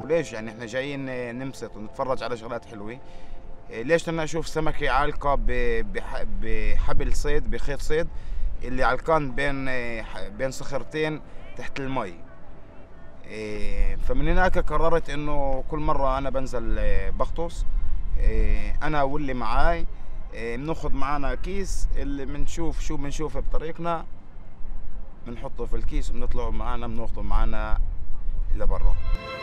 وليش يعني احنا جايين ننبسط ونتفرج على شغلات حلوه، ليش بدنا نشوف سمكه عالقه بحبل صيد، بخيط صيد اللي علقان بين صخرتين تحت المي. فمن هناك قررت انه كل مره انا بنزل بغطس انا واللي معاي بناخذ معنا كيس، اللي بنشوف شو بنشوفه بطريقنا بنحطه في الكيس وبنطلعوا معنا بناخذه معنا لبرا.